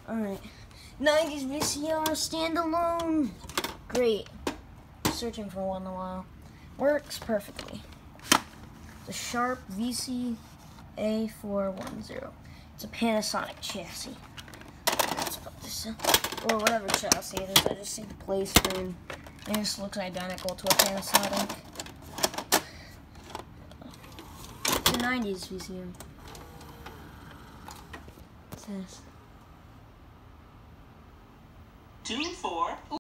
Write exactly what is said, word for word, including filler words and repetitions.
Alright. nineties V C R standalone. Great. Searching for one in a while. Works perfectly. The Sharp V C A four ten. It's a Panasonic chassis. Let's put this in. Or whatever chassis it is. I just see the play screen. It just looks identical to a Panasonic. It's a nineties V C R. What's this? Two, four.